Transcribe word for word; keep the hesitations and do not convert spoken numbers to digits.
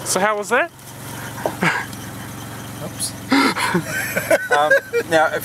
So how was that? Oops. um, now, if